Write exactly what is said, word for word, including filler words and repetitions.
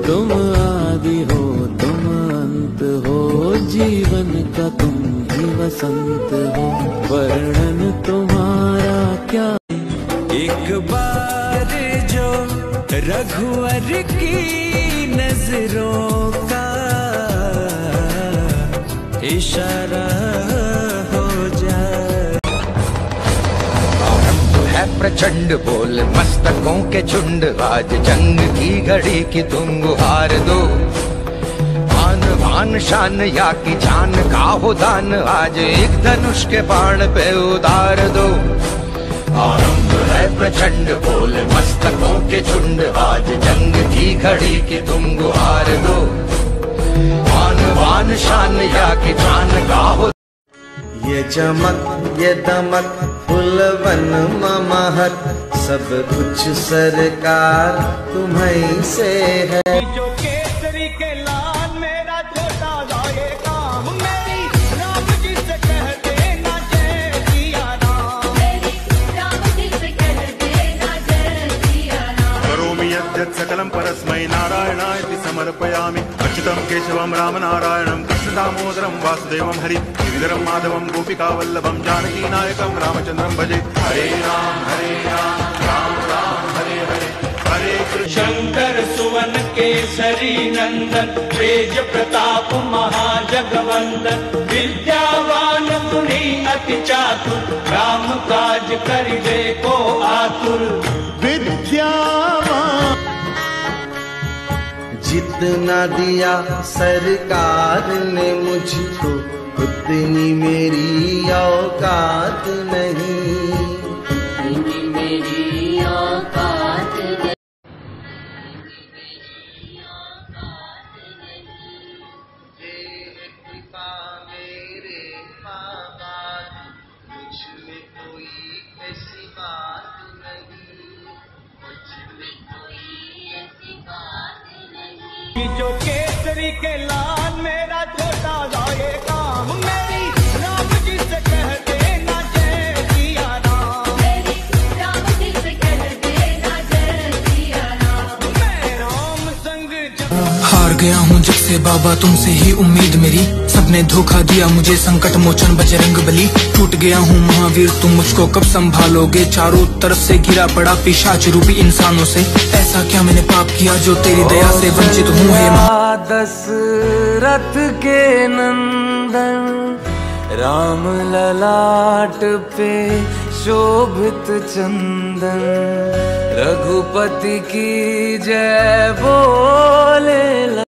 तुम आदि हो तुम अंत हो, जीवन का तुम ही वसंत हो, वर्णन तुम्हारा क्या। एक बार जो रघुवर की नजरों का इशारा हो जाए। है प्रचंड बोल मस्तकों के झुंड, आज जंग की घड़ी की तुम गुहार दो। आन बान शान या की जान का हो दान, आज एक धनुष के बाण पे उतार दो। आरंभ है प्रचंड बोल मस्तकों के झुंड, आज जंग की घड़ी की तुम गुहार दो। आन बान शान या की जान का हो। ये चमक ये दमक फुलवन महक, सब कुछ सरकार तुम्हीं से है। जो केसरी के लाल मेरा छोटा लाए काम, मेरी राम जी से कह देना जय सिया राम, मेरी राम जी से कह देना जय सिया राम। करोमि यद्यत् सकलं परस्मै नारायणाय समर्पयामि, अच्युतं केशवं राम नारायणं कृष्ण दामोदरं वासुदेवं हरि गिरिधरं माधवं गोपिका वल्लभं जानकी नायकं रामचंद्रं भजे। हरे राम हरे राम राम राम हरे हरे, हरे कृष्ण। शंकर सुवन केसरी नंदन, तेज प्रताप महाजगवंदन, विद्यावान मुनि अति चातुर, राम काज करिबे को आतुर। विद्यावान जितना दिया सरकार ने मुझको, उतनी मेरी औकात नहीं, उतनी मेरी औकात नहीं। कृपा मेरे माँ बाप, मुझ में कोई ऐसी बात नहीं, मुझ में कोई ऐसी बात नहीं। जो केसरी के लाल मेरा छोटा लाए काम, मेरी राम जी से कह देना जय सिया राम, मेरी राम जी से कह देना जय सिया राम। मैं राम संग हार गया हूँ जब से बाबा तुमसे ही उम्मीद मेरी, सबने धोखा दिया मुझे संकट मोचन बजरंग बली। टूट गया हूँ महावीर तुम मुझको कब संभालोगे, चारों तरफ से घिरा पड़ा पिशाच रूपी इंसानों से। ऐसा क्या मैंने पाप किया जो तेरी दया से वंचित हूँ। हे दशरथ के नंदन, राम ललाट पे शोभित चंदन, रघुपति की जय बोल।